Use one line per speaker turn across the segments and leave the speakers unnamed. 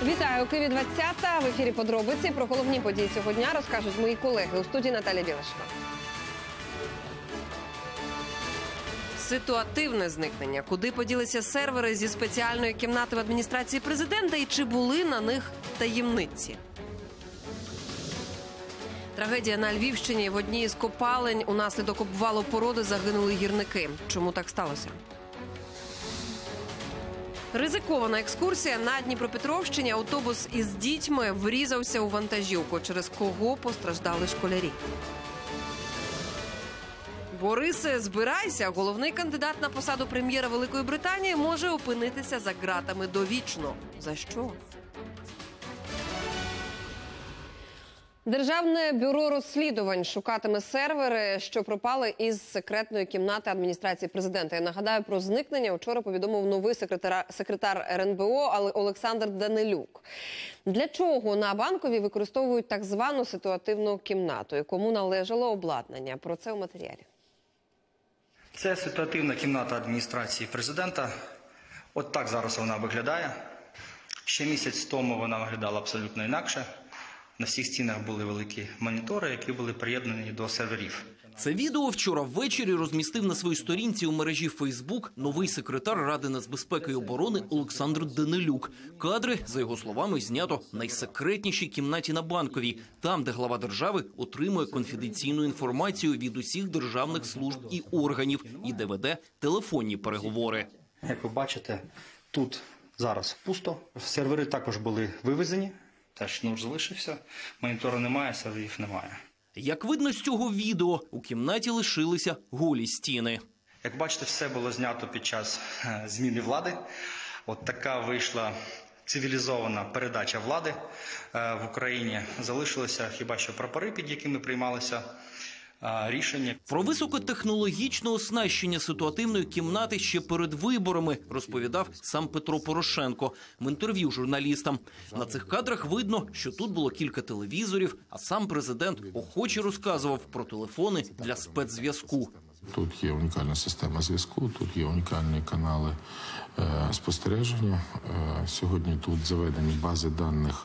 Вітаю, у Києві 20-та. В ефірі подробиці. Про головні події цього дня розкажуть мої колеги. У студії Наталія Білашева. Ситуативне зникнення. Куди поділися сервери зі спеціальної кімнати в адміністрації президента і чи були на них таємниці? Трагедія на Львівщині. В одній із копалень унаслідок обвалу породи загинули гірники. Чому так сталося? Ризикована екскурсія на Дніпропетровщині. Автобус із дітьми врізався у вантажівку. Через кого постраждали школярі? Борисе, збирайся. Головний кандидат на посаду прем'єра Великої Британії може опинитися за ґратами довічно. За що? Державне бюро розслідувань шукатиме сервери, що пропали із секретної кімнати адміністрації президента. Я нагадаю, про зникнення вчора повідомив новий секретар РНБО Олександр Данилюк. Для чого на Банковій використовують так звану ситуативну кімнату і кому належало обладнання? Про це у матеріалі.
Це ситуативна кімната адміністрації президента. От так зараз вона виглядає. Ще місяць тому вона виглядала абсолютно інакше. На всіх стінах були великі монітори, які були приєднані до серверів.
Це відео вчора ввечері розмістив на своїй сторінці у мережі Фейсбук новий секретар Ради нацбезпеки і оборони Олександр Данилюк. Кадри, за його словами, знято в найсекретнішій кімнаті на Банковій, там, де глава держави отримує конфіденційну інформацію від усіх державних служб і органів і де веде телефонні переговори.
Як ви бачите, тут зараз пусто. Сервери також були вивезені. Теж нуль залишився, монітору немає, серверів немає.
Як видно з цього відео, у кімнаті лишилися голі стіни.
Як бачите, все було знято під час зміни влади. От така вийшла цивілізована передача влади в Україні. Залишилися хіба що прапори, під якими приймалися рішення.
Про високотехнологічне оснащення ситуативної кімнати ще перед виборами розповідав сам Петро Порошенко в інтерв'ю журналістам. На цих кадрах видно, що тут було кілька телевізорів, а сам президент охоче розказував про телефони для спецзв'язку.
Тут є унікальна система зв'язку, тут є унікальні канали спостереження. Сьогодні тут заведені бази даних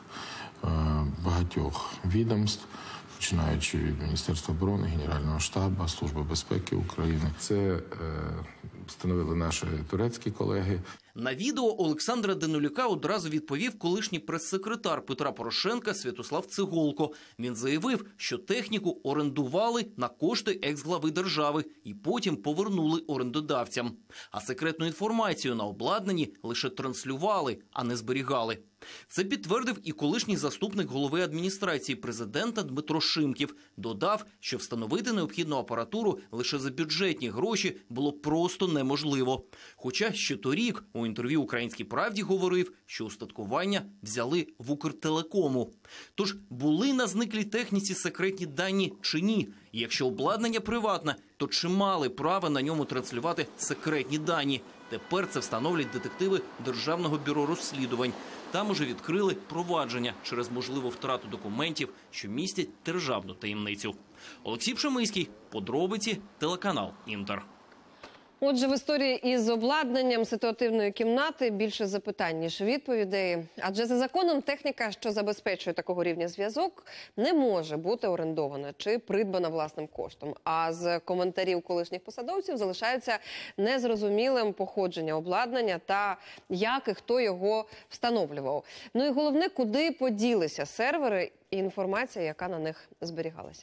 багатьох відомств, починаючи від Міністерства оборони, Генерального штабу, Служби безпеки України. Це встановили наші турецькі колеги.
На відео Олександра Данилюка одразу відповів колишній прес-секретар Петра Порошенка Святослав Цеголко. Він заявив, що техніку орендували на кошти екс-глави держави і потім повернули орендодавцям. А секретну інформацію на обладнанні лише транслювали, а не зберігали. Це підтвердив і колишній заступник голови адміністрації президента Дмитро Шимків. Додав, що встановити необхідну апаратуру лише за бюджетні гроші було просто неможливо. Хоча ще торік у інтерв'ю «Українській правді» говорив, що устаткування взяли в Укртелекому. Тож були на зниклій техніці секретні дані чи ні? І якщо обладнання приватне, то чи мали право на ньому транслювати секретні дані? Тепер це встановлять детективи Державного бюро розслідувань. Там уже відкрили провадження через можливу втрату документів, що містять державну таємницю. Олексій Пшемиський, подробиці, телеканал «Інтер».
Отже, в історії із обладнанням ситуативної кімнати більше запитань, ніж відповідей. Адже за законом техніка, що забезпечує такого рівня зв'язок, не може бути орендована чи придбана власним коштом. А з коментарів колишніх посадовців залишається незрозумілим походження обладнання та як і хто його встановлював. Ну і головне, куди поділися сервери і інформація, яка на них зберігалася.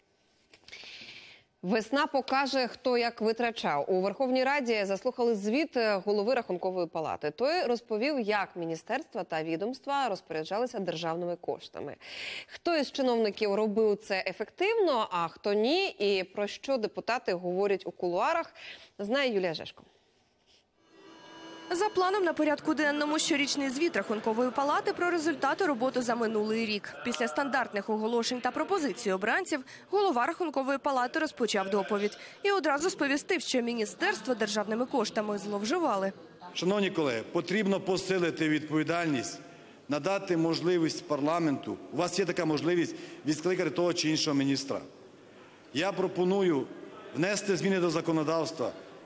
Весна покаже, хто як витрачав. У Верховній Раді заслухали звіт голови Рахункової палати. Той розповів, як міністерства та відомства розпоряджалися державними коштами. Хто із чиновників робив це ефективно, а хто ні, і про що депутати говорять у кулуарах, знає Юлія Жешко.
За планом на порядку денному щорічний звіт Рахункової палати про результати роботи за минулий рік. Після стандартних оголошень та пропозицій обранців голова Рахункової палати розпочав доповідь і одразу сповістив, що міністерства державними коштами зловживали.
Шановні колеги, потрібно посилити відповідальність, надати можливість парламенту. У вас є така можливість відкликати того чи іншого міністра. Я пропоную внести зміни до законодавства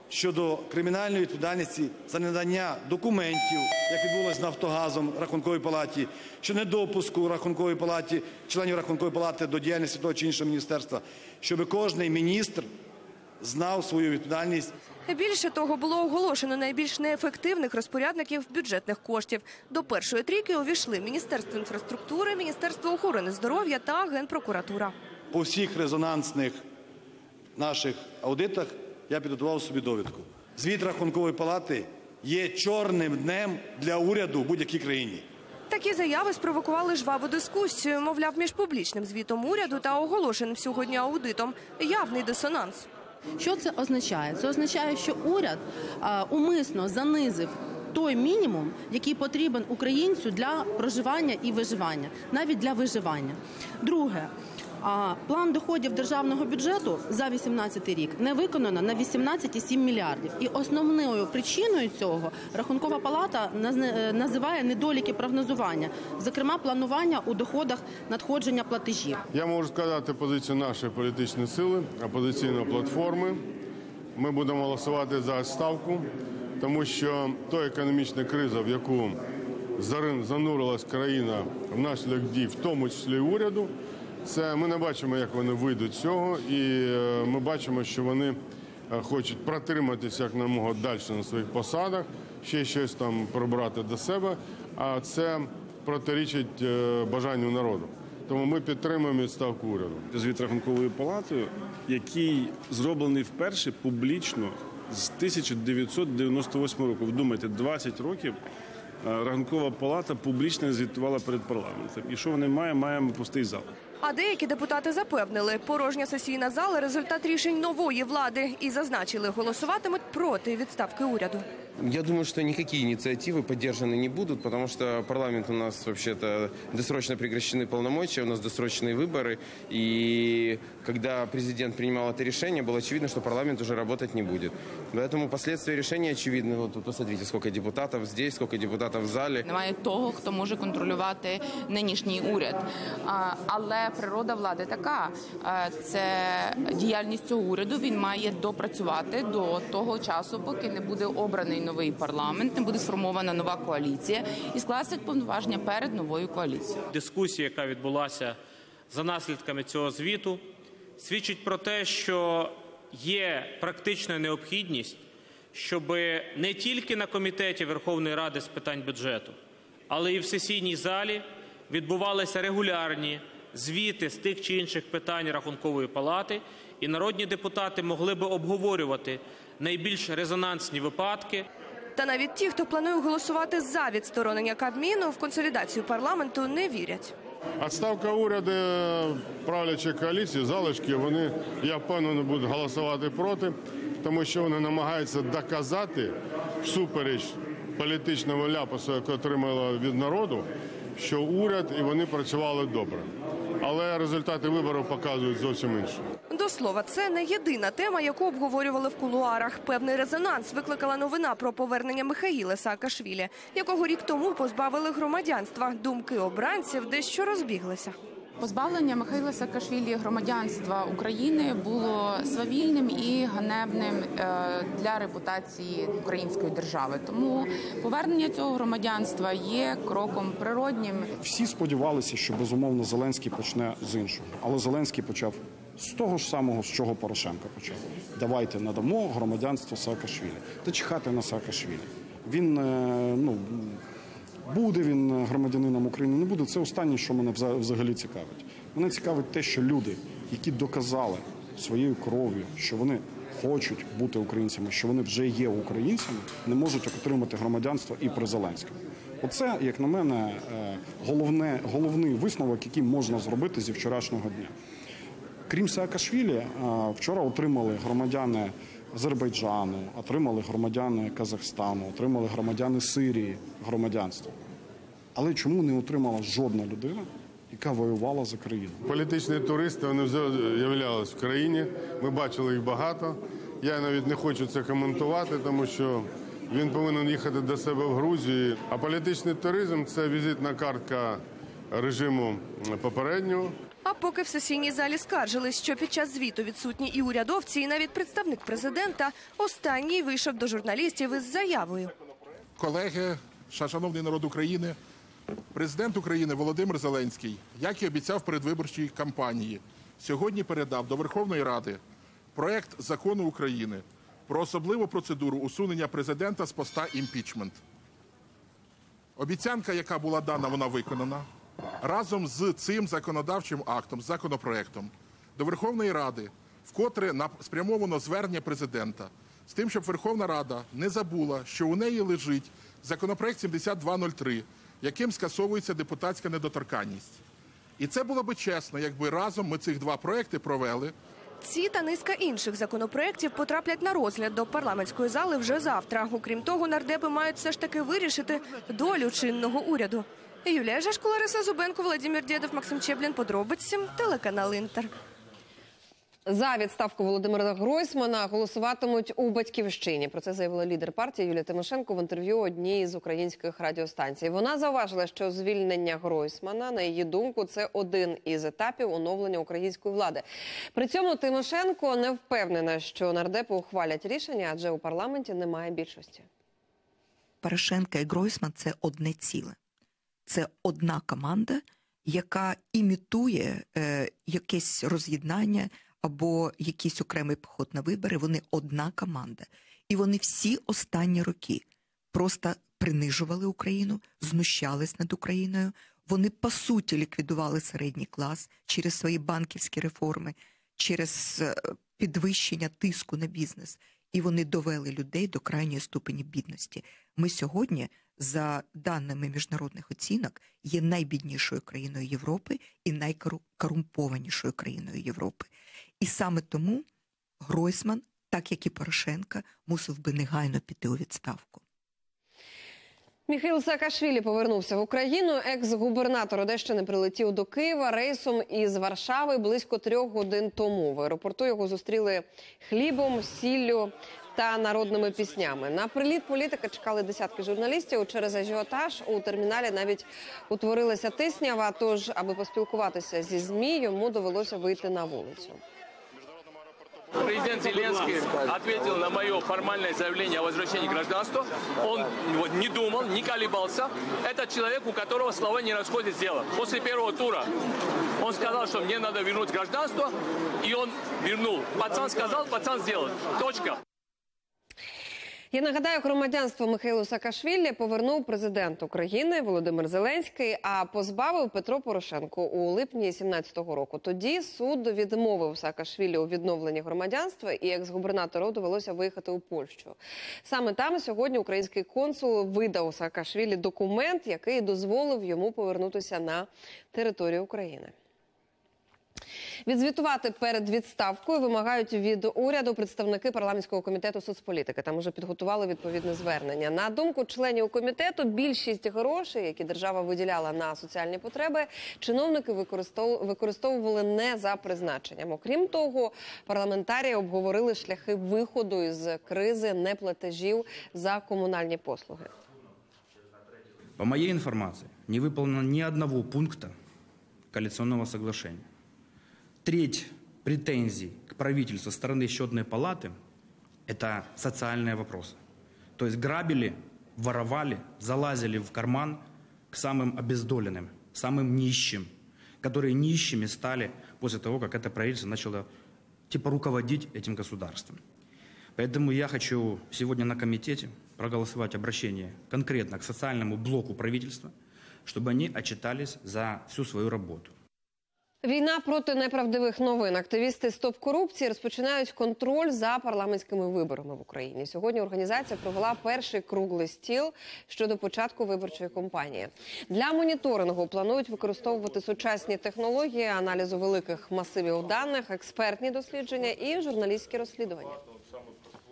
щодо кримінальної відповідальності за надання документів, як відбулося з «Нафтогазом» Рахунковій палаті, що недопуску Рахункової палати, членів Рахункової палати до діяльності того чи іншого міністерства, щоб кожен міністр знав свою відповідальність.
Більше того, було оголошено найбільш неефективних розпорядників бюджетних коштів. До першої трійки увійшли Міністерство інфраструктури, Міністерство охорони здоров'я та Генпрокуратура.
По всіх резонансних наших аудитах я підготував собі довідку. Звіт Рахункової палати є чорним днем для уряду в будь-якій країні.
Такі заяви спровокували жваву дискусію. Мовляв, між публічним звітом уряду та оголошеним сьогодні аудитом явний дисонанс.
Що це означає? Це означає, що уряд умисно занизив той мінімум, який потрібен українцю для проживання і виживання, навіть для виживання. Друге, план доходів державного бюджету за 2018 рік не виконано на 18,7 мільярдів. І основною причиною цього Рахункова палата називає недоліки прогнозування, зокрема планування у доходах надходження платежів.
Я можу сказати позицію нашої політичної сили, опозиційної платформи. Ми будемо голосувати за відставку, тому що та економічна криза, в яку занурилась країна внаслідок дій, в тому числі і уряду, це ми не бачимо, як вони вийдуть з цього, і ми бачимо, що вони хочуть протриматися як намога далі на своїх посадах, ще щось там прибрати до себе, а це протирічить бажанню народу. Тому ми підтримуємо відставку уряду.
Звіт Рахункової палати, який зроблений вперше публічно з 1998 року. Вдумайте, 20 років Рахункова палата публічно звітувала перед парламентом. І що вони маємо? Маємо пустий зал.
А деякі депутати запевнили, порожня сесійна зала – результат рішень нової влади і зазначили, голосуватимуть проти відставки уряду.
Я думаю, что никакие инициативы поддержаны не будут, потому что парламент у нас вообще-то досрочно прекращены полномочия, у нас досрочные выборы. И когда президент принимал это решение, было очевидно, что парламент уже работать не будет. Поэтому последствия решения очевидны. Вот посмотрите, сколько депутатов здесь, сколько депутатов в зале.
Немає того, хто може контролювати нинішній уряд. Але природа влади така. Це діяльність цього уряду, він має допрацювати до того часу, поки не буде обраний новий парламент, не буде сформована нова коаліція і скласти повноваження перед новою коаліцією.
Дискусія, яка відбулася за наслідками цього звіту, свідчить про те, що є практична необхідність, щоб не тільки на Комітеті Верховної Ради з питань бюджету, але і в сесійній залі відбувалися регулярні звіти з тих чи інших питань Рахункової палати, і народні депутати могли би обговорювати найбільш резонансні випадки.
Та навіть ті, хто планує голосувати за відсторонення Кабміну, в консолідацію парламенту не вірять.
Відставка уряду правлячої коаліції, залишки, вони, я впевнений, будуть голосувати проти, тому що вони намагаються доказати, всупереч політичного ляпасу, який отримали від народу, що уряд і вони працювали добре. Але результати виборів показують зовсім інше.
До слова, це не єдина тема, яку обговорювали в кулуарах. Певний резонанс викликала новина про повернення Михаїла Саакашвілі, якого рік тому позбавили громадянства. Думки обранців дещо розбіглися.
Позбавлення Михайла Саакашвілі громадянства України було свавільним і ганебним для репутації української держави. Тому повернення цього громадянства є кроком природнім.
Всі сподівалися, що, безумовно, Зеленський почне з іншого. Але Зеленський почав з того ж самого, з чого Порошенко почав. Давайте надамо громадянство Саакашвілі. Та чхати на Саакашвілі. Він, буде він громадянином України, не буде. Це останнє, що мене взагалі цікавить. Мене цікавить те, що люди, які доказали своєю кров'ю, що вони хочуть бути українцями, що вони вже є українцями, не можуть отримати громадянство і при Зеленському. Оце, як на мене, головний висновок, який можна зробити зі вчорашнього дня. Крім Саакашвілі, вчора отримали громадяни Азербайджану, отримали громадяни Казахстану, отримали громадяни Сирії громадянство. Але чому не отримала жодна людина, яка воювала за країну?
Політичні туристи, вони з'являлися в країні, ми бачили їх багато. Я навіть не хочу це коментувати, тому що він повинен їхати до себе в Грузію. А політичний туризм – це візитна картка режиму попереднього.
А поки в сесійній залі скаржились, що під час звіту відсутні і урядовці, і навіть представник президента, останній вийшов до журналістів із заявою.
Колеги, шановний народ України, президент України Володимир Зеленський, як і обіцяв в передвиборчій кампанії, сьогодні передав до Верховної Ради проект закону України про особливу процедуру усунення президента з поста імпічмент. Обіцянка, яка була дана, вона виконана. Разом з цим законодавчим актом, з законопроектом, до Верховної Ради вкотре спрямовано звернення президента з тим, щоб Верховна Рада не забула, що у неї лежить законопроект 7203, яким скасовується депутатська недоторканність. І це було би чесно, якби разом ми цих два проекти провели.
Ці та низка інших законопроєктів потраплять на розгляд до парламентської зали вже завтра. Окрім того, нардепи мають все ж таки вирішити долю чинного уряду. Юлія Жашко, Лариса Зубенко, Владимир Дєдов, Максим Чеблін. Подробиці, телеканал «Інтер».
За відставку Володимира Гройсмана голосуватимуть у Батьківщині. Про це заявила лідер партії Юлія Тимошенко в інтерв'ю одній з українських радіостанцій. Вона зауважила, що звільнення Гройсмана, на її думку, це один із етапів оновлення української влади. При цьому Тимошенко не впевнена, що нардепи ухвалять рішення, адже у парламенті немає більшості.
Порошенко і Гройсман – це одне ціле. Це одна команда, яка імітує якесь роз'єднання або якийсь окремий поход на вибори. Вони одна команда. І вони всі останні роки просто принижували Україну, знущались над Україною. Вони, по суті, ліквідували середній клас через свої банківські реформи, через підвищення тиску на бізнес. І вони довели людей до крайньої ступені бідності. Ми сьогодні, за даними міжнародних оцінок, є найбіднішою країною Європи і найкорумпованішою країною Європи. І саме тому Гройсман, так як і Порошенко, мусив би негайно піти у відставку.
Міхаїл Саакашвілі повернувся в Україну. Екс-губернатор Одещини прилетів до Києва рейсом із Варшави близько 3 годин тому. В аеропорту його зустріли хлібом, сіллю та народними піснями. На приліт політика чекали десятки журналістів. Через ажіотаж у терміналі навіть утворилася тиснява, тож, аби поспілкуватися зі ЗМІ, йому довелося вийти на вулицю.
Президент Зеленский ответил на мое формальное заявление о возвращении гражданства. Он не думал, не колебался. Это человек, у которого слова не расходят с делом. После первого тура он сказал, что мне надо вернуть гражданство, и он вернул. Пацан сказал, пацан сделал. Точка.
Я нагадаю, громадянство Міхаїлу Саакашвілі повернув президент України Володимир Зеленський, а позбавив Петро Порошенко у липні 2017 року. Тоді суд відмовив Саакашвілі у відновленні громадянства, і екс-губернатору довелося виїхати у Польщу. Саме там сьогодні український консул видав Саакашвілі документ, який дозволив йому повернутися на територію України. Відзвітувати перед відставкою вимагають від уряду представники парламентського комітету соцполітики. Там вже підготували відповідне звернення. На думку членів комітету, більшість грошей, які держава виділяла на соціальні потреби, чиновники використовували не за призначенням. Окрім того, парламентарії обговорили шляхи виходу із кризи неплатежів за комунальні послуги.
По моей информации, не выполнено ни одного пункта коалиционного соглашения. Треть претензий к правительству со стороны Счетной палаты – это социальные вопросы. То есть грабили, воровали, залазили в карман к самым обездоленным, самым нищим, которые нищими стали после того, как это правительство начало руководить этим государством. Поэтому я хочу сегодня на комитете проголосовать обращение конкретно к социальному блоку правительства, чтобы они отчитались за всю свою работу.
Війна проти неправдивих новин. Активісти «Стоп корупції» розпочинають контроль за парламентськими виборами в Україні. Сьогодні організація провела перший круглий стіл щодо початку виборчої кампанії. Для моніторингу планують використовувати сучасні технології, аналізу великих масивів даних, експертні дослідження і журналістські розслідування.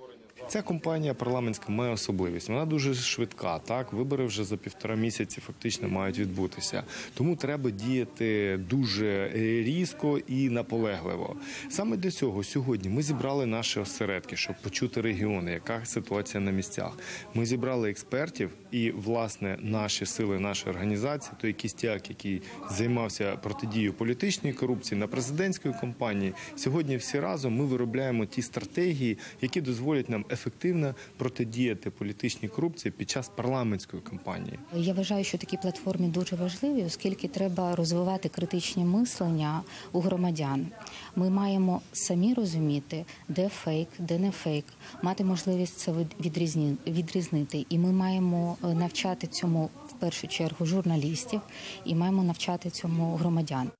Ця кампанія парламентська має особливість. Вона дуже швидка. Так, вибори вже за 1,5 місяці фактично мають відбутися. Тому треба діяти дуже різко і наполегливо. Саме для цього сьогодні ми зібрали наші осередки, щоб почути регіони, яка ситуація на місцях. Ми зібрали експертів і, власне, наші сили, наші організації, той кістяк, який займався протидією політичної корупції на президентської кампанії. Сьогодні всі разом ми виробляємо ті стратегії, які дозволять нам ефективно протидіяти політичній корупції під час парламентської кампанії.
Я вважаю, що такі платформи дуже важливі, оскільки треба розвивати критичне мислення у громадян. Ми маємо самі розуміти, де фейк, де не фейк, мати можливість це відрізнити. І ми маємо навчати цьому в першу чергу журналістів і маємо навчати цьому громадян.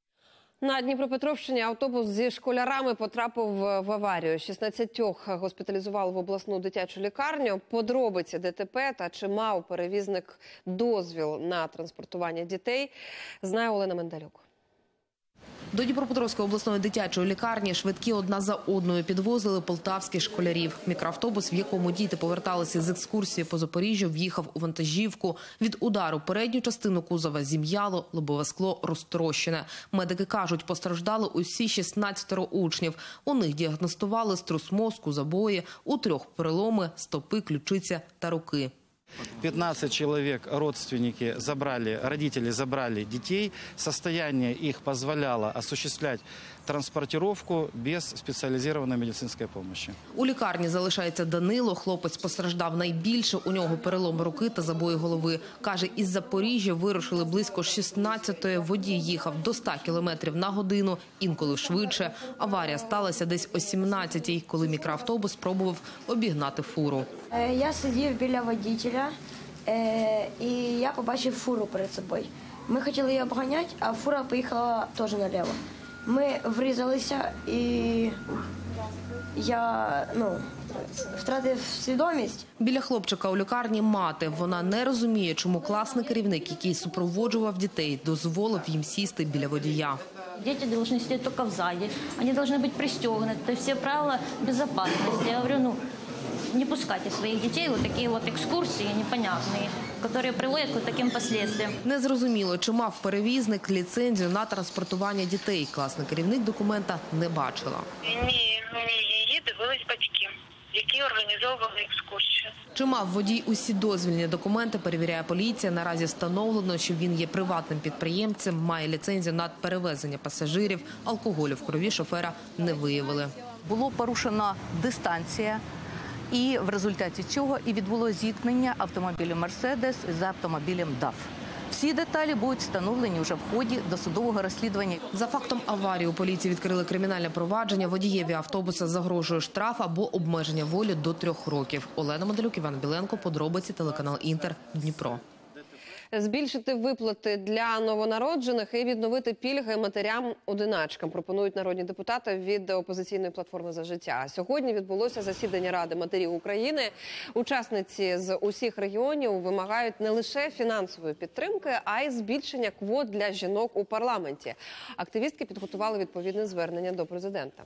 На Дніпропетровщині автобус зі школярами потрапив в аварію. 16 госпіталізували в обласну дитячу лікарню. Подробиці ДТП та чи мав перевізник дозвіл на транспортування дітей, знає Олена Мендалюк.
До Дніпропетровської обласної дитячої лікарні швидкі одна за одною підвозили полтавських школярів. Мікроавтобус, в якому діти поверталися з екскурсії по Запоріжжю, в'їхав у вантажівку. Від удару передню частину кузова зім'яло, лобове скло розтрощене. Медики кажуть, постраждали усі 16 учнів. У них діагностували струс мозку, забої, у 3 переломи стопи, ключиця та руки.
15 человек, родственники родители забрали детей. Состояние их позволяло осуществлять транспортировку без спеціалізованої медицинської допомоги.
У лікарні залишається Данило. Хлопець постраждав найбільше. У нього перелом руки та забої голови. Каже, із Запоріжжя вирушили близько 16-ї. Водій їхав до 100 км на годину, інколи швидше. Аварія сталася десь о 17-й, коли мікроавтобус спробував обігнати фуру.
Я сидів біля водителя і я побачив фуру перед собою. Ми хотіли її обганяти, а фура поїхала теж наліво. Ми врізалися і я втратив свідомість.
Біля хлопчика у лікарні мати. Вона не розуміє, чому класний керівник, який супроводжував дітей, дозволив їм сісти біля водія.
Дети должны сидеть только в зале, они должны быть пристегнуты. То есть все правила безопасности. Я говорю, не пускайте своих детей вот такие вот экскурсии непонятные, которые приводят к таким последствиям.
Незрозуміло, чи мав перевізник ліцензію на транспортування дітей. Класний керівник документа не бачила.
Ні, її дивились батьки, які організовували екскурсію.
Чи мав водій усі дозвільні документи, перевіряє поліція. Наразі встановлено, що він є приватним підприємцем, має ліцензію на перевезення пасажирів. Алкоголю в крові шофера не виявили.
Було порушена дистанція. І в результаті цього і відбулося зіткнення автомобілю «Мерседес» з автомобілем «ДАФ». Всі деталі будуть встановлені вже в ході досудового розслідування.
За фактом аварії у поліції відкрили кримінальне провадження. Водієві автобуса загрожує штраф або обмеження волі до 3 років. Олена Мендалюк, Іван Біленко. Подробиці, телеканал «Інтер», Дніпро.
Збільшити виплати для новонароджених і відновити пільги матерям-одиначкам пропонують народні депутати від опозиційної платформи «За життя». Сьогодні відбулося засідання Ради матерів України. Учасниці з усіх регіонів вимагають не лише фінансової підтримки, а й збільшення квот для жінок у парламенті. Активістки підготували відповідне звернення до президента.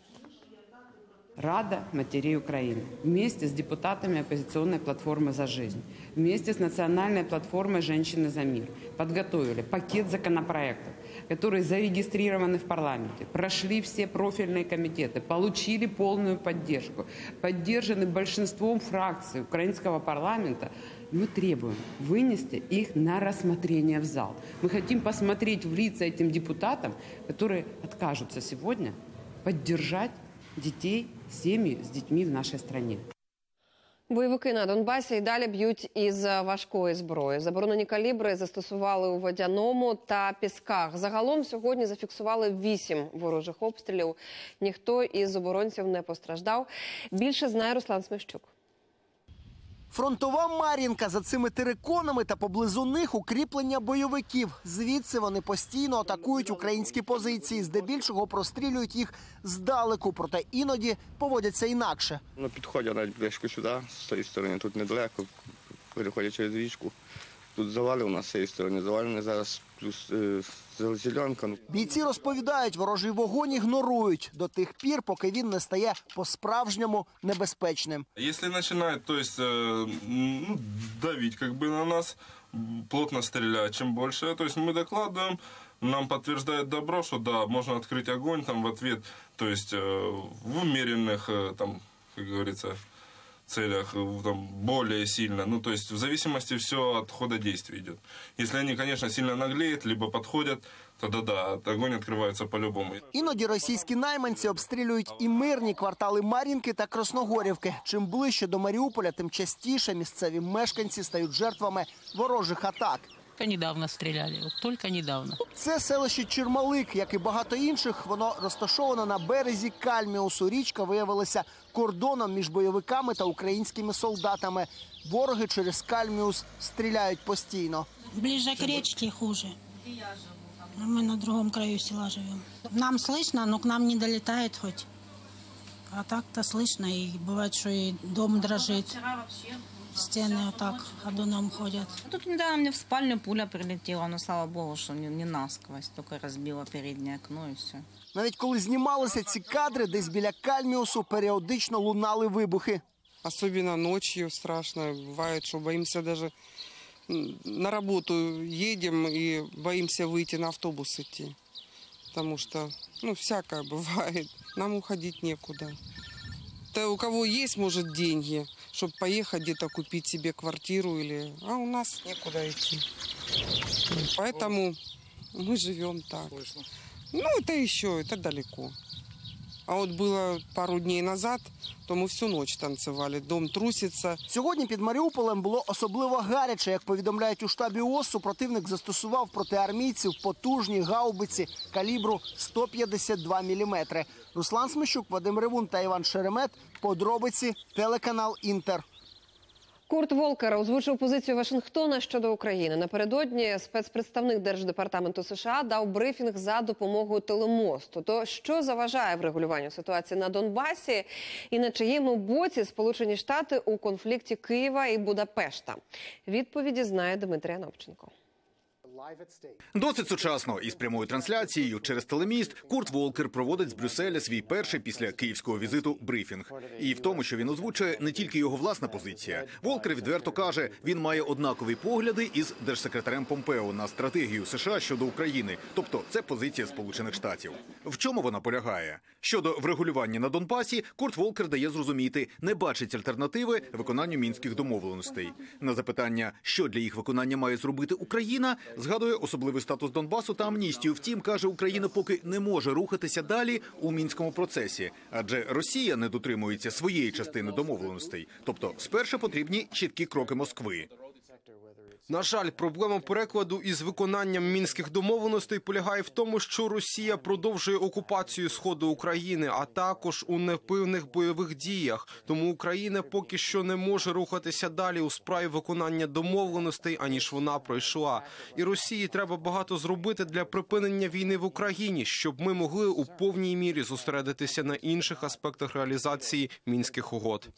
Рада матерей Украины вместе с депутатами оппозиционной платформы «За жизнь», вместе с национальной платформой «Женщины за мир» подготовили пакет законопроектов, которые зарегистрированы в парламенте, прошли все профильные комитеты, получили полную поддержку, поддержаны большинством фракций украинского парламента. Мы требуем вынести их на рассмотрение в зал. Мы хотим посмотреть в лица этим депутатам, которые откажутся сегодня поддержать дітей, сім'ї з дітьми в нашій країні.
Бойовики на Донбасі і далі б'ють із важкої зброї. Заборонені калібри застосували у Водяному та Пісках. Загалом сьогодні зафіксували 8 ворожих обстрілів. Ніхто із оборонців не постраждав. Більше знає Руслан Смещук.
Фронтова Мар'їнка, за цими териконами та поблизу них укріплення бойовиків. Звідси вони постійно атакують українські позиції, здебільшого прострілюють їх здалеку, проте іноді поводяться інакше.
Підходять навіть близько сюди, з цієї сторони, тут недалеко, переходять через річку,
тут завали у нас з цієї сторони, завалені зараз плюс зеленка.
Бійці розповідають, ворожий вогонь ігнорують до тих пір, поки він не стає по-справжньому небезпечним.
Якщо починають, давити на нас, плотно стріляють, чим більше, ми докладуємо, нам підтверджують добро, що да, можна відкрити огонь в ответ, в умеренных, как говорится, целях более сильно. В зависимости все от хода действий идет. Если они, конечно, сильно наглеют, либо подходят, тогда да, огонь відкривається по-любому.
Іноді російські найманці обстрілюють і мирні квартали Мар'їнки та Красногорівки. Чим ближче до Маріуполя, тим частіше місцеві мешканці стають жертвами ворожих атак.
Недавно стріляли, тільки недавно.
Це селище Чермалик, як і багато інших, воно розташовано на березі Кальміусу. Річка виявилася кордоном між бойовиками та українськими солдатами. Вороги через Кальміус стріляють постійно.
Ближе к речке хуже. Мы на другом краю села живем. Нам слышно, но к нам не долетает хоть. А так-то слышно, и бывает, что и дом дрожит. Стены вот так ходуном ходят.
Тут недавно мне в спальню пуля прилетела, но слава богу, что не насквозь, только разбила переднее окно и все.
Навіть коли знімалися ці кадри, десь біля Кальміусу періодично лунали вибухи.
Особенно ночью страшно. Бывает, что боимся даже на работу едем и боимся выйти на автобус идти. Потому что, всякое бывает. Нам уходить некуда. У кого есть, может, деньги, чтобы поехать где-то купить себе квартиру, а у нас некуда идти. Поэтому мы живем так. Это далеко. А вот было пару дней назад, то ми всю ніч танцювали, дом труситься.
Сьогодні під Маріуполем було особливо гаряче. Як повідомляють у штабі ООС, супротивник застосував проти армійців потужні гаубиці калібру 152 мм. Руслан Смещук, Вадим Ревун та Іван Шеремет. Подробиці, телеканал «Інтер».
Курт Волкер озвучив позицію Вашингтона щодо України. Напередодні спецпредставник Держдепартаменту США дав брифінг за допомогою телемосту. То що заважає врегулюванню ситуації на Донбасі і на чиєму боці Сполучені Штати у конфлікті Києва і Будапешта? Відповіді знає Дмитрій Анопченко.
Досить сучасно із прямою трансляцією через телеміст Курт Волкер проводить з Брюсселя свій перший після київського візиту брифінг. І в тому, що він озвучує, не тільки його власна позиція. Волкер відверто каже, він має однакові погляди із держсекретарем Помпео на стратегію США щодо України. Тобто це позиція Сполучених Штатів. В чому вона полягає? Щодо врегулювання на Донбасі, Курт Волкер дає зрозуміти, не бачить альтернативи виконанню мінських домовленостей. На запитання, що для їх виконання має зробити Україна, згадує особливий статус Донбасу та амністію. Втім, каже, Україна поки не може рухатися далі у мінському процесі, адже Росія не дотримується своєї частини домовленостей. Тобто, спершу потрібні чіткі кроки Москви.
На жаль, проблема перекладу із виконанням мінських домовленостей полягає в тому, що Росія продовжує окупацію Сходу України, а також у непевних бойових діях. Тому Україна поки що не може рухатися далі у справі виконання домовленостей, аніж вона пройшла. І Росії треба багато зробити для припинення війни в Україні, щоб ми могли у повній мірі зосередитися на інших аспектах реалізації мінських угод.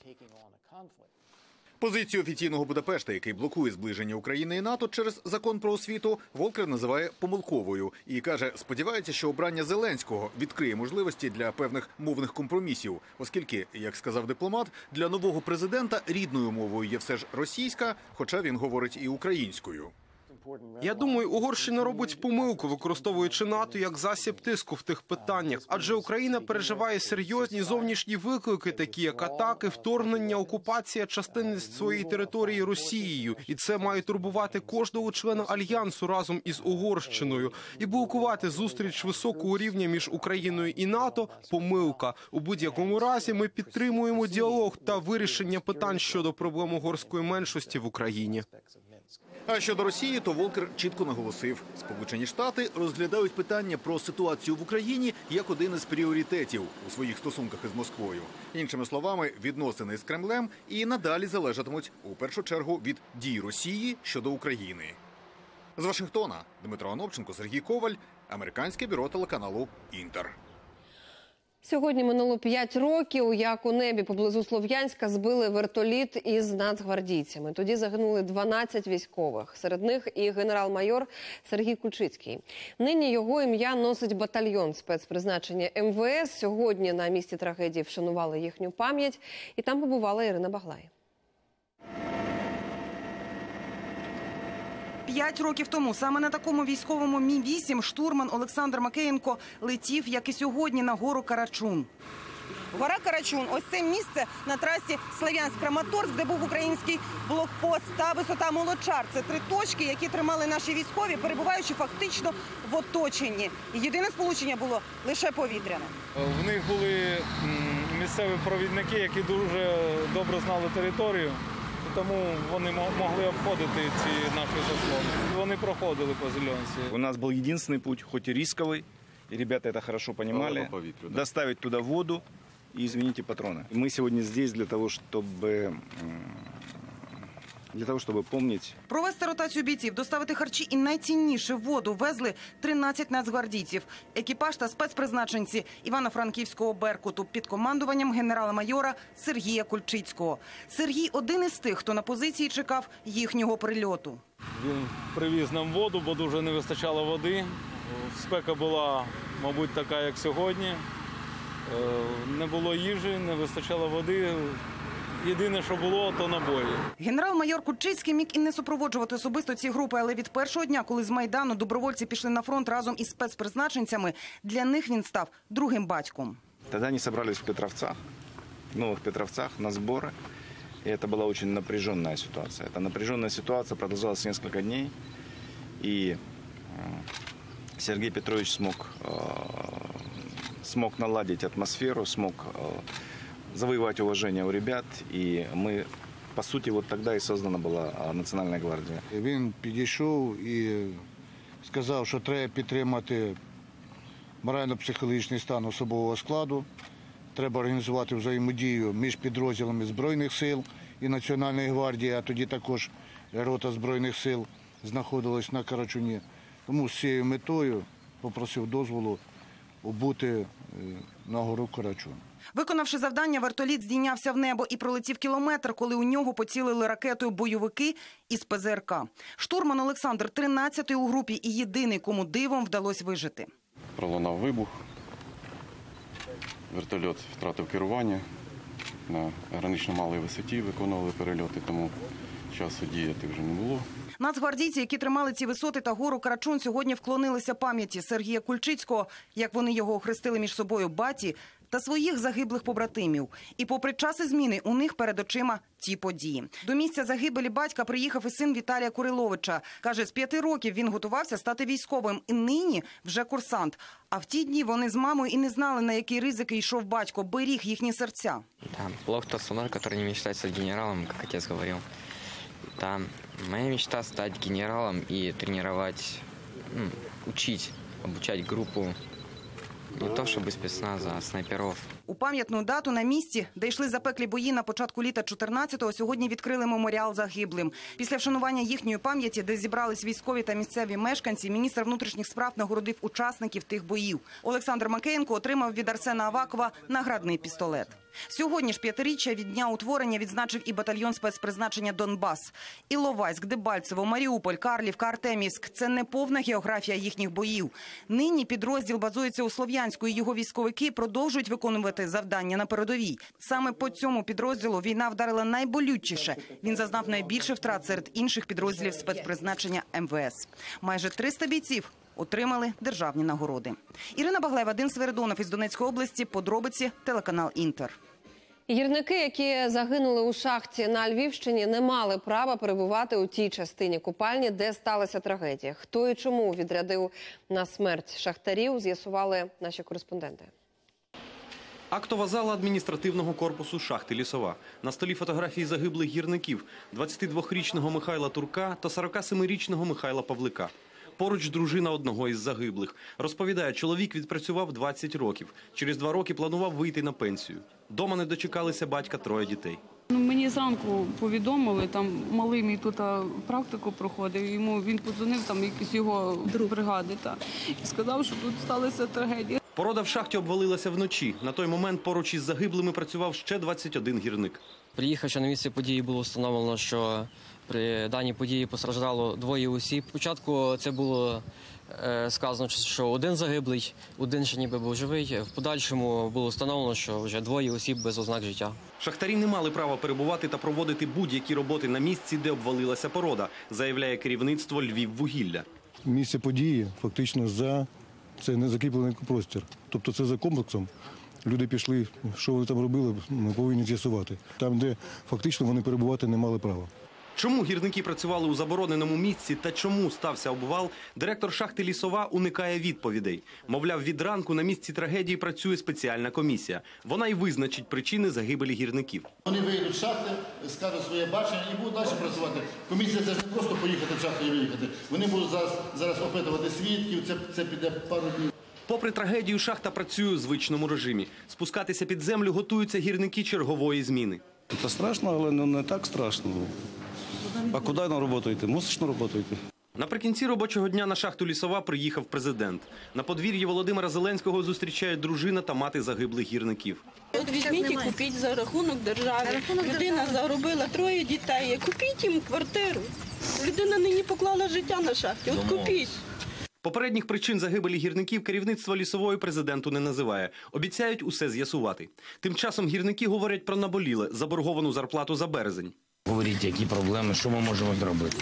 Позицію офіційного Будапешта, який блокує зближення України і НАТО через закон про освіту, Волкер називає помилковою і каже, сподівається, що обрання Зеленського відкриє можливості для певних мовних компромісів, оскільки, як сказав дипломат, для нового президента рідною мовою є все ж російська, хоча він говорить і українською.
Я думаю, Угорщина робить помилку, використовуючи НАТО як засіб тиску в тих питаннях. Адже Україна переживає серйозні зовнішні виклики, такі як атаки, вторгнення, окупація частини своєї території Росією. І це має турбувати кожного члена Альянсу разом із Угорщиною. І блокувати зустріч високого рівня між Україною і НАТО – помилка. У будь-якому разі ми підтримуємо діалог та вирішення питань щодо проблем угорської меншості в Україні.
А щодо Росії, то Волкер чітко наголосив, Сполучені Штати розглядають питання про ситуацію в Україні як один із пріоритетів у своїх стосунках із Москвою. Іншими словами, відносини з Кремлем і надалі залежатимуть у першу чергу від дій Росії щодо України. З Вашингтона Дмитро Анопченко, Сергій Коваль, Американське бюро телеканалу «Інтер».
Сьогодні минуло 5 років, як у небі поблизу Слов'янська збили вертоліт із нацгвардійцями. Тоді загинули 12 військових. Серед них і генерал-майор Сергій Кульчицький. Нині його ім'я носить батальйон спецпризначення МВС. Сьогодні на місці трагедії вшанували їхню пам'ять. І там побувала Ірина Баглай.
5 років тому саме на такому військовому Мі-8 штурман Олександр Макеєнко летів, як і сьогодні, на гору Карачун. Гора Карачун – ось це місце на трасі Слов'янськ-Краматорськ, де був український блокпост, та висота Молочар. Це 3 точки, які тримали наші військові, перебуваючи фактично в оточенні. І єдине сполучення було лише повітряне.
В них були місцеві провідники, які дуже добре знали територію. Тому вони могли обходити ці наші заслони. Вони проходили по Зеленці.
У нас был единственный путь, хоть и рисковый, и ребята это хорошо понимали, доставить туда воду и, извините, патроны. Мы сегодня здесь для того, чтобы помнить.
Провести ротацію бійців, доставити харчі і найцінніше – воду везли 13 нацгвардійців. Екіпаж та спецпризначенці Івано-Франківського «Беркуту» під командуванням генерала-майора Сергія Кульчицького. Сергій – один із тих, хто на позиції чекав їхнього прильоту.
Він привіз нам воду, бо дуже не вистачало води. Спека була, мабуть, така, як сьогодні. Не було їжі, не вистачало води. Єдине, що було, то набої.
Генерал-майор Кульчицький міг і не супроводжувати особисто ці групи, але від першого дня, коли з Майдану добровольці пішли на фронт разом із спецпризначенцями, для них він став другим батьком.
Тогда они собрались в Петровцах, в Новых Петровцах на сборы. И это была очень напряженная ситуация. Эта напряженная ситуация продолжалась несколько дней. И Сергей Петрович смог наладить атмосферу, смог завоевать уважение у ребят. И мы, по сути, вот тогда и создана была Національна гвардія.
Він підійшов і сказав, що треба підтримати морально-психологічний стан особового складу. Треба організувати взаємодію між підрозділами Збройних сил і Національної гвардії, а тоді також рота Збройних сил знаходилась на Карачуні. Тому з цією метою попросив дозволу бути на гору Карачун.
Виконавши завдання, вертоліт здійнявся в небо і пролетів кілометр, коли у нього поцілили ракетою бойовики із ПЗРК. Штурман Олександр – 13-й у групі і єдиний, кому дивом вдалося вижити.
Пролунав вибух, вертольот втратив керування, на гранично малій висоті виконували перельоти, тому часу діяти вже не було.
Нацгвардійці, які тримали ці висоти та гору Карачун, сьогодні вклонилися пам'яті Сергія Кульчицького, як вони його охрестили між собою баті, та своїх загиблих побратимів. І попри час і зміни, у них перед очима ті події. До місця загибелі батька приїхав і син Віталія Куриловича. Каже, з 5 років він готувався стати військовим і нині вже курсант. А в ті дні вони з мамою і не знали, на які ризики йшов батько, беріг їхні серця.
Да, плох тот сынок, который не мечтает стать генералом, как отец говорил. Там моя мечта стать генералом и тренировать, учить, обучать группу. Не то, щоб спецназ, а снайперів.
У пам'ятну дату на місці, де йшли запеклі бої на початку літа 14-го, сьогодні відкрили меморіал загиблим. Після вшанування їхньої пам'яті, де зібрались військові та місцеві мешканці, міністр внутрішніх справ нагородив учасників тих боїв. Олександр Макеєнко отримав від Арсена Авакова наградний пістолет. Сьогодні ж 5-річчя від дня утворення відзначив і батальйон спецпризначення «Донбас». Іловайськ, Дебальцево, Маріуполь, Карлівка, Артемівськ – це не повна географія їхніх боїв. Нині підрозділ базується у Слов'янську, і його військовики продовжують виконувати завдання на передовій. Саме по цьому підрозділу війна вдарила найболючіше. Він зазнав найбільше втрат серед інших підрозділів спецпризначення МВС. Майже 300 бійців отримали державні нагороди. Ірина Баглай, Вадим Свиридонов із Донецької області. Подробиці, телеканал «Інтер».
Гірники, які загинули у шахті на Львівщині, не мали права перебувати у тій частині купальні, де сталася трагедія. Хто і чому відрядив на смерть шахтарів, з'ясували наші кореспонденти.
Актова зала адміністративного корпусу шахти «Лісова». На столі фотографії загиблих гірників – 22-річного Михайла Турка та 47-річного Михайла Павлика. Поруч дружина одного із загиблих. Розповідає, чоловік відпрацював 20 років. Через 2 роки планував вийти на пенсію. Дома не дочекалися батька, 3 дітей.
Мені зранку повідомили, там малий мій тут практику проходив, він подзвонив, там якийсь його бригади, і сказав, що тут сталася трагедія.
Порода в шахті обвалилася вночі. На той момент поруч із загиблими працював ще 21 гірник.
Приїхавши на місце події, було встановлено, що при даній події постраждало 2 осіб. Спочатку це було сказано, що 1 загиблий, 1 ще ніби був живий. В подальшому було встановлено, що вже 2 осіб без ознак життя.
Шахтарі не мали права перебувати та проводити будь-які роботи на місці, де обвалилася порода, заявляє керівництво Львіввугілля.
Місце події фактично це не закріплений простір. Тобто це за комплексом. Люди пішли, що вони там робили, ми повинні з'ясувати. Там, де фактично вони перебувати не мали права.
Чому гірники працювали у забороненому місці та чому стався обвал, директор шахти «Лісова» уникає відповідей. Мовляв, від ранку на місці трагедії працює спеціальна комісія. Вона й визначить причини загибелі гірників.
Вони виїдуть з шахти, скажуть своє бачення і будуть далі працювати. Комісія – це ж не просто поїхати в шахту і виїхати. Вони будуть зараз опитувати свідків, це піде пару днів.
Попри трагедію, шахта працює у звичному режимі. Спускатися під землю готуються гірники чергової зміни.
Це страшно, але не так страшно. А куди на роботу йти? Мусиш на роботу йти.
Наприкінці робочого дня на шахту «Лісова» приїхав президент. На подвір'ї Володимира Зеленського зустрічають дружина та мати загиблих гірників.
От візьміть і купіть за рахунок держави. Людина заробила 3 дітей. Купіть їм квартиру. Людина нині поклала життя на шахті. От купіть.
Попередніх причин загибелі гірників керівництво «Лісової» президенту не називає. Обіцяють усе з'ясувати. Тим часом гірники говорять про наболіле – заборговану зарплату за березень.
Говоріть, які проблеми, що ми можемо зробити.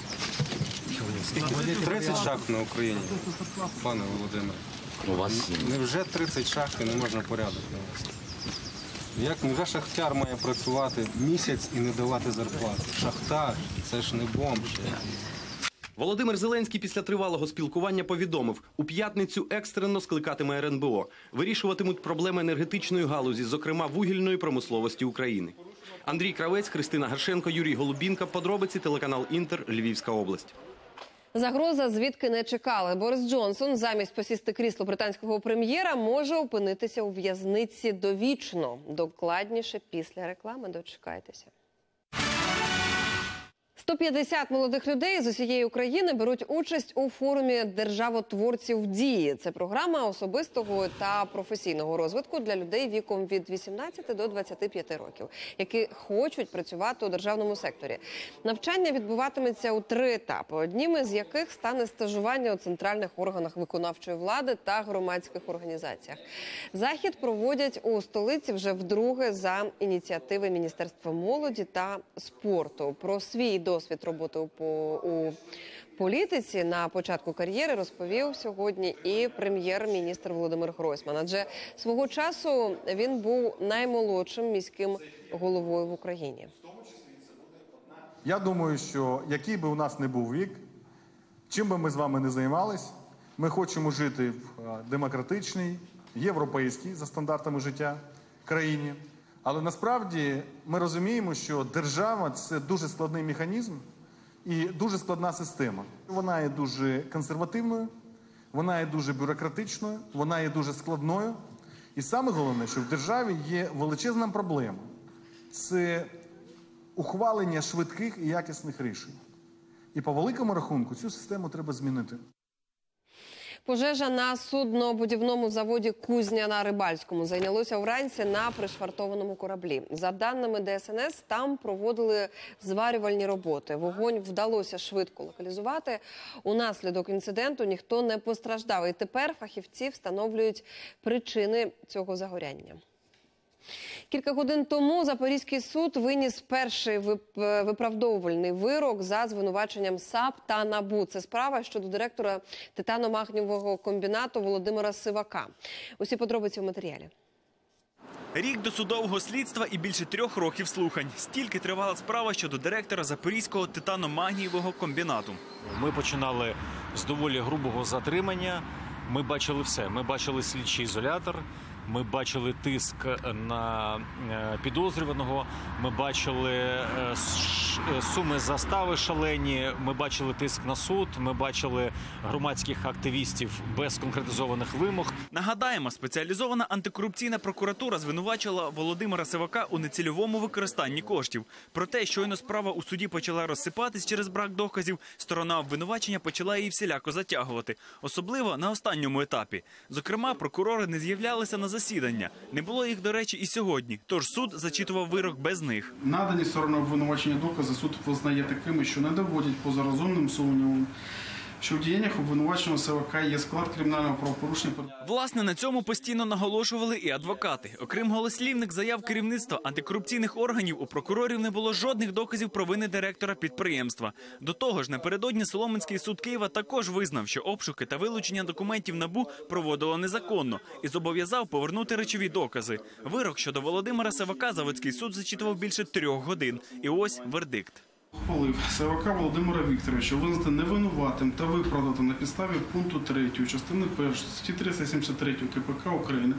30 шахт на Україні, пане Володимире.
У вас
невже 30 шахт і не можна порядок навести? Як невже шахтар має працювати місяць і не давати зарплату? Шахтар – це ж не бомж.
Володимир Зеленський після тривалого спілкування повідомив, у п'ятницю екстрено скликатиме РНБО. Вирішуватимуть проблеми енергетичної галузі, зокрема вугільної промисловості України. Андрій Кравець, Христина Гаршенко, Юрій Голубінка. Подробиці, телеканал «Інтер», Львівська область.
Загроза, звідки не чекали. Борис Джонсон замість посісти крісло британського прем'єра може опинитися у в'язниці довічно. Докладніше після реклами. Дочекайтеся. 150 молодих людей з усієї України беруть участь у форумі державотворців дії. Це програма особистого та професійного розвитку для людей віком від 18 до 25 років, які хочуть працювати у державному секторі. Навчання відбуватиметься у 3 етапи, одним із яких стане стажування у центральних органах виконавчої влади та громадських організаціях. Захід проводять у столиці вже вдруге за ініціативи Міністерства молоді та спорту. Про свій досвід роботи у політиці на початку кар'єри розповів сьогодні і прем'єр-міністр Володимир Гройсман. Адже свого часу він був наймолодшим міським головою в Україні.
Я думаю, що який би у нас не був вік, чим би ми з вами не займались, ми хочемо жити в демократичній, європейській, за стандартами життя, країні. Але насправді ми розуміємо, що держава – це дуже складний механізм і дуже складна система. Вона є дуже консервативною, вона є дуже бюрократичною, вона є дуже складною. І саме головне, що в державі є величезна проблема – це ухвалення швидких і якісних рішень. І по великому рахунку цю систему треба змінити.
Пожежа на суднобудівному заводі «Кузня» на Рибальському зайнялося вранці на пришвартованому кораблі. За даними ДСНС, там проводили зварювальні роботи. Вогонь вдалося швидко локалізувати. Унаслідок інциденту ніхто не постраждав. І тепер фахівці встановлюють причини цього загоряння. Кілька годин тому Запорізький суд виніс перший виправдовувальний вирок за звинуваченням САП та НАБУ. Це справа щодо директора титано-магнієвого комбінату Володимира Сивака. Усі подробиці в матеріалі.
Рік досудового слідства і більше 3 років слухань. Стільки тривала справа щодо директора Запорізького титано-магнієвого комбінату.
Ми починали з доволі грубого затримання. Ми бачили все. Ми бачили слідчий ізолятор,
ми бачили тиск на підозрюваного, ми бачили суми застави шалені, ми бачили тиск на суд, ми бачили громадських активістів без конкретизованих вимог.
Нагадаємо, спеціалізована антикорупційна прокуратура звинувачила Володимира Сивака у нецільовому використанні коштів. Проте, щойно справа у суді почала розсипатись через брак доказів, сторона обвинувачення почала її всіляко затягувати. Особливо на останньому етапі. Зокрема, прокурори не з'являлися на засідання. Не було їх, до речі, і сьогодні. Тож суд зачитував вирок без них.
Надані стороною обвинувачення докази суд визнає такими, що не доводять поза розумним сумнівом, що в діяннях обвинуваченого Сивака є склад кримінального правопорушення.
Власне, на цьому постійно наголошували і адвокати. Окрім голослівних заяв керівництва антикорупційних органів, у прокурорів не було жодних доказів провини директора підприємства. До того ж, напередодні Солом'янський суд Києва також визнав, що обшуки та вилучення документів НАБУ проводило незаконно і зобов'язав повернути речові докази. Вирок щодо Володимира Сивака Заводський суд зачитував більше 3 годин. І ось вердикт.
Ухвалив Сивака Володимира Вікторовича визнати невинуватим та виправдати на підставі пункту 3 частини 1 статті 373 КПК України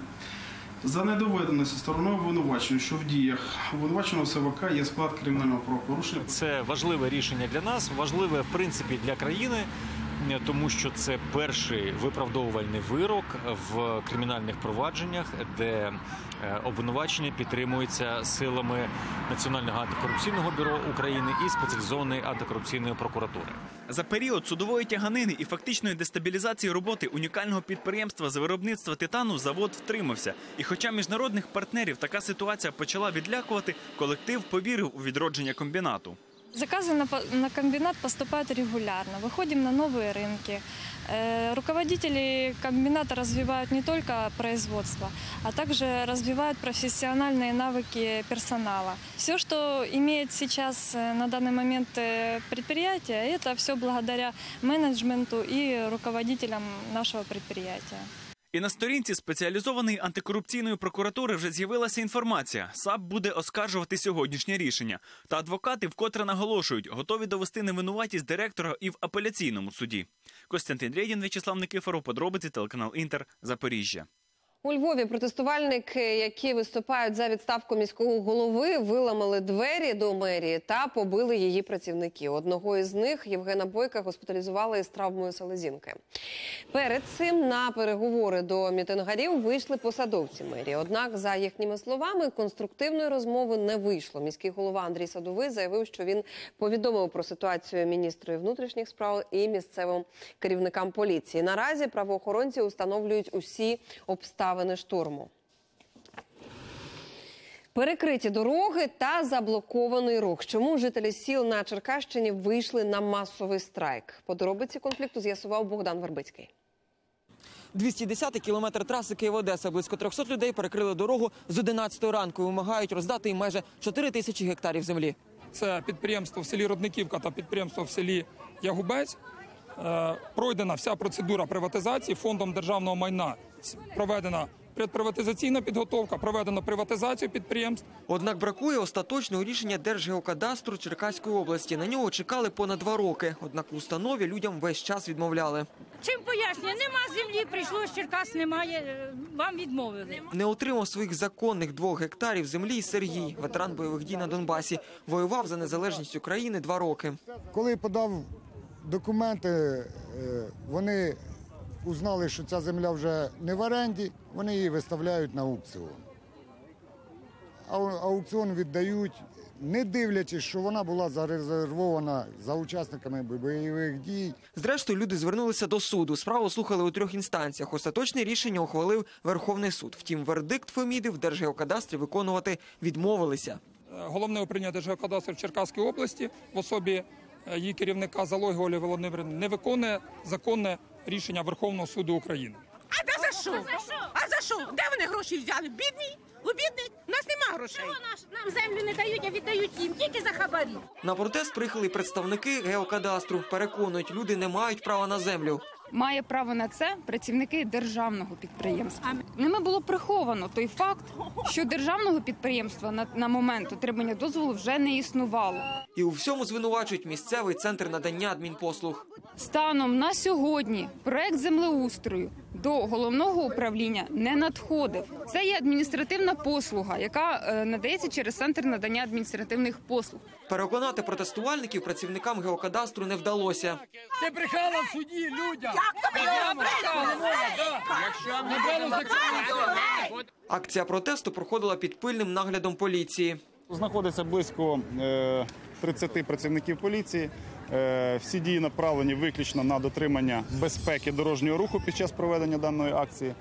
за недоведеності стороною обвинувачення, що в діях обвинуваченого Сивака є склад кримінального правопорушення.
Це важливе рішення для нас, важливе, в принципі, для країни, тому що це перший виправдовувальний вирок в кримінальних провадженнях, де обвинувачення підтримується силами Національного антикорупційного бюро України і спеціалізованої антикорупційної прокуратури.
За період судової тяганини і фактичної дестабілізації роботи унікального підприємства з виробництва титану завод втримався. І хоча міжнародних партнерів така ситуація почала відлякувати, колектив повірив у відродження комбінату.
Заказы на комбинат поступают регулярно. Выходим на новые рынки. Руководители комбината развивают не только производство, а также развивают профессиональные навыки персонала. Все, что имеет сейчас на данный момент предприятие, это все благодаря менеджменту и руководителям нашего предприятия.
І на сторінці спеціалізованої антикорупційної прокуратури вже з'явилася інформація. САП буде оскаржувати сьогоднішнє рішення. Та адвокати вкотре наголошують, готові довести невинуватість директора і в апеляційному суді. Костянтин Рєдін, В'ячеслав Никифоров, подробиці, телеканал Інтер, Запоріжжя.
У Львові протестувальники, які виступають за відставку міського голови, виламали двері до мерії та побили її працівників. Одного із них, Євгена Бойка, госпіталізували із травмою селезінки. Перед цим на переговори до мітингарів вийшли посадовці мерії. Однак, за їхніми словами, конструктивної розмови не вийшло. Міський голова Андрій Садовий заявив, що він повідомив про ситуацію міністру внутрішніх справ і місцевим керівникам поліції. Наразі правоохоронці встановлюють усі обставини штурму. Перекриті дороги та заблокований рух. Чому жителі сіл на Черкащині вийшли на масовий страйк? Подробиці конфлікту з'ясував Богдан Вербицький.
210-й кілометр траси Київ-Одеса. Близько 300 людей перекрили дорогу з 11 ранку і вимагають роздати їм майже 4 тисячі гектарів землі.
Це підприємство в селі Родниківка та підприємство в селі Ягубець. Пройдена вся процедура приватизації фондом державного майна. Проведена предприватизаційна підготовка, проведено приватизацію підприємств.
Однак бракує остаточного рішення Держгеокадастру Черкаської області. На нього чекали понад 2 роки. Однак в установі людям весь час відмовляли.
Чим пояснює? Нема землі, прийшло з Черкас, немає, вам відмовили.
Не отримав своїх законних 2 гектарів землі і Сергій, ветеран бойових дій на Донбасі. Воював за незалежність України 2 роки.
Коли подав документи, вони узнали, що ця земля вже не в оренді, вони її виставляють на аукціон. Аукціон віддають, не дивлячись, що вона була зарезервована за учасниками бойових дій.
Зрештою, люди звернулися до суду. Справу слухали у 3 інстанціях. Остаточне рішення ухвалив Верховний суд. Втім, вердикт Феміди в Держгеокадастрі виконувати відмовилися.
Головне управління Держгеокадастру в Черкаській області в особі її керівника Залоги Олі Володимирівни не виконує законне рішення Верховного суду України.
А де за що? А за що? Де вони гроші взяли? Бідний? У бідних? У нас нема грошей.
Нам землю не дають, а віддають їм, тільки за хабарі.
На протест приїхали представники Геокадастру. Переконують, люди не мають права на землю.
Має право на це працівники державного підприємства. Ними було приховано той факт, що державного підприємства на момент отримання дозволу вже не існувало.
І у всьому звинувачують місцевий центр надання адмінпослуг.
Станом на сьогодні проект землеустрою до головного управління не надходив. Це є адміністративна послуга, яка надається через центр надання адміністративних послуг.
Переконати протестувальників працівникам геокадастру не вдалося.
Ти брехала в суді людям.
Акція протесту проходила під пильним наглядом поліції.
Знаходиться близько 30 працівників поліції. Всі дії направлені виключно на дотримання безпеки дорожнього руху під час проведення даної акції.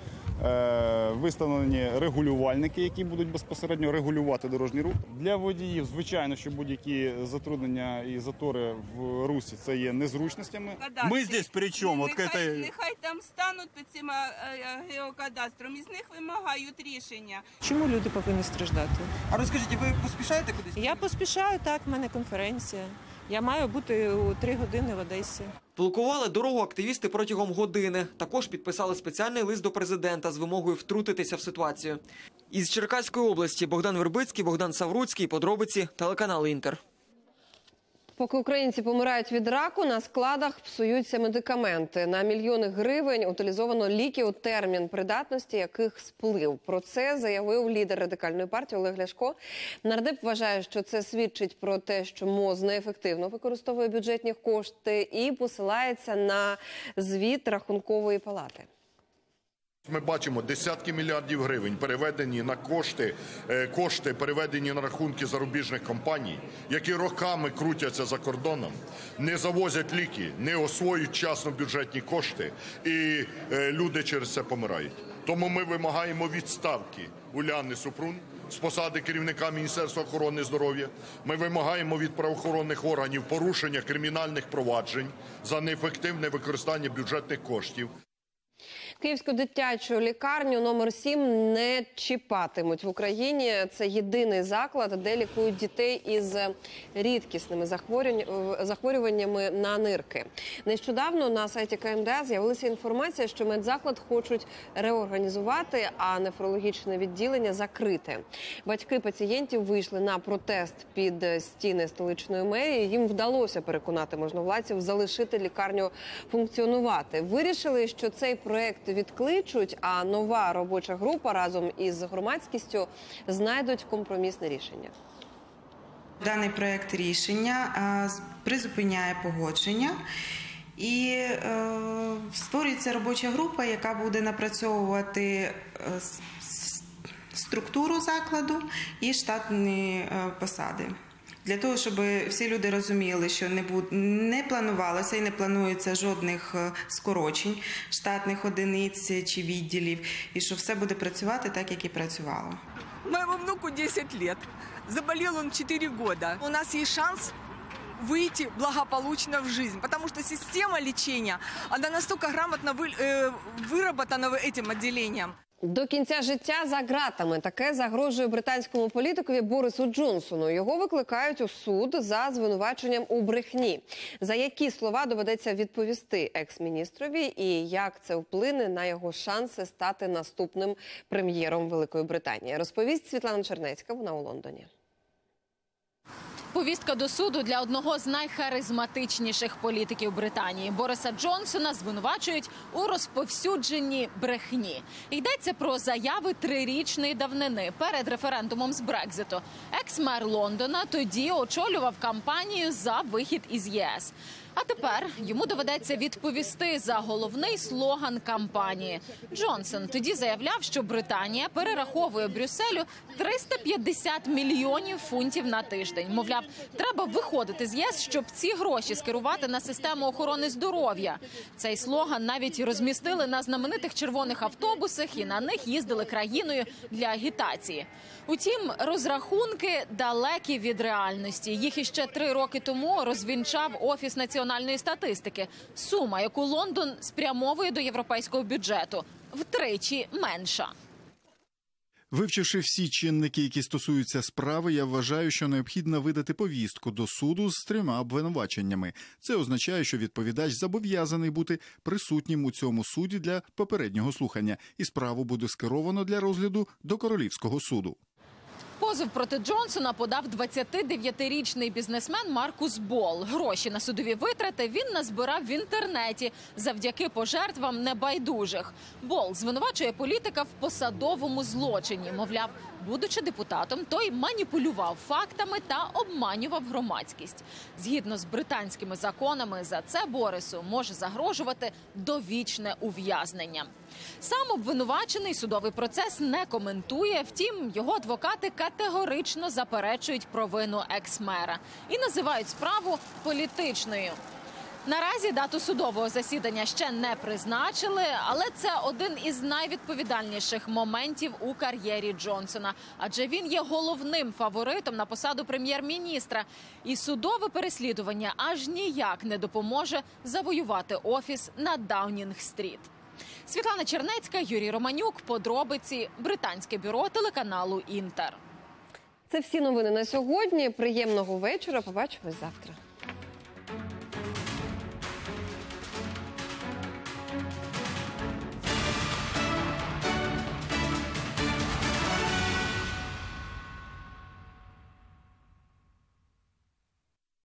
Виставлені регулювальники, які будуть безпосередньо регулювати дорожній рух. Для водіїв, звичайно, що будь-які затруднення і затори в русі – це є незручностями.
Ми здесь при чому?
Нехай там стануть під цим геокадастром, із них вимагають рішення.
Чому люди повинні страждати?
А розкажіть, ви поспішаєте кудись?
Я поспішаю, так, в мене конференція. Я маю бути у 3 години в Одесі.
Блокували дорогу активісти протягом години. Також підписали спеціальний лист до президента з вимогою втрутитися в ситуацію. Із Черкаської області Богдан Вербицький, Богдан Савруцький. Подробиці, телеканал «Інтер».
Поки українці помирають від раку, на складах псуються медикаменти. На мільйони гривень утилізовано ліків, термін придатності яких сплив. Про це заявив лідер Радикальної партії Олег Ляшко. Нардеп вважає, що це свідчить про те, що МОЗ неефективно використовує бюджетні кошти і посилається на звіт Рахункової палати.
Ми бачимо десятки мільярдів гривень переведені на кошти переведені на рахунки зарубіжних компаній, які роками крутяться за кордоном, не завозять ліки, не освоюють вчасно бюджетні кошти, і люди через це помирають. Тому ми вимагаємо відставки Уляни Супрун з посади керівника Міністерства охорони здоров'я. Ми вимагаємо від правоохоронних органів порушення кримінальних проваджень за неефективне використання бюджетних коштів.
Київську дитячу лікарню номер 7 не чіпатимуть в Україні. Це єдиний заклад, де лікують дітей із рідкісними захворюваннями на нирки. Нещодавно на сайті КМДА з'явилася інформація, що медзаклад хочуть реорганізувати, а нефрологічне відділення закрити. Батьки пацієнтів вийшли на протест під стіни столичної мерії. Їм вдалося переконати можновладців залишити лікарню функціонувати. Вирішили, що цей проект відкличуть, а нова робоча група разом із громадськістю знайдуть компромісне рішення.
Даний проект рішення призупиняє погодження і створюється робоча група, яка буде напрацьовувати структуру закладу і штатні посади. Для того, щоб всі люди розуміли, що не планувалося і не планується жодних скорочень штатних одиниць чи відділів, і що все буде працювати так, як і працювало.
Моему внуку 10 лет. Заболел он 4 года. У нас есть шанс выйти благополучно в жизнь, потому что система лечения, она настолько грамотно выработана этим отделением.
До кінця життя за ґратами. Таке загрожує британському політикові Борису Джонсону. Його викликають у суд за звинуваченням у брехні. За які слова доведеться відповісти екс-міністрові і як це вплине на його шанси стати наступним прем'єром Великої Британії, розповість Світлана Чернецька, вона у Лондоні.
Повістка до суду для одного з найхаризматичніших політиків Британії. Бориса Джонсона звинувачують у розповсюдженні брехні. Йдеться про заяви 3-річної давнини перед референдумом з Брекзиту. Екс-мер Лондона тоді очолював кампанію за вихід із ЄС. А тепер йому доведеться відповісти за головний слоган кампанії. Джонсон тоді заявляв, що Британія перераховує Брюсселю 350 мільйонів фунтів на тиждень. Мовляв, треба виходити з ЄС, щоб ці гроші скерувати на систему охорони здоров'я. Цей слоган навіть розмістили на знаменитих червоних автобусах і на них їздили країною для агітації. Утім, розрахунки далекі від реальності. Їх іще 3 роки тому розвінчав Офіс національної статистики. Сума, яку Лондон спрямовує до європейського бюджету, втричі менша.
Вивчивши всі чинники, які стосуються справи, я вважаю, що необхідно видати повістку до суду з 3 обвинуваченнями. Це означає, що відповідач зобов'язаний бути присутнім у цьому суді для попереднього слухання, і справу буде скеровано для розгляду до Королівського суду.
Позов проти Джонсона подав 29-річний бізнесмен Маркус Бол. Гроші на судові витрати він назбирав в інтернеті завдяки пожертвам небайдужих. Бол звинувачує політика в посадовому злочині. Мовляв, будучи депутатом, той маніпулював фактами та обманював громадськість. Згідно з британськими законами, за це Борису може загрожувати довічне ув'язнення. Сам обвинувачений судовий процес не коментує, втім, його адвокати категорично заперечують провину екс-мера і називають справу політичною. Наразі дату судового засідання ще не призначили, але це один із найвідповідальніших моментів у кар'єрі Джонсона. Адже він є головним фаворитом на посаду прем'єр-міністра. І судове переслідування аж ніяк не допоможе завоювати офіс на Даунінг-стріт. Світлана Чернецька, Юрій Романюк. Подробиці. Британське бюро телеканалу «Інтер».
Це всі новини на сьогодні. Приємного вечора. Побачимось завтра.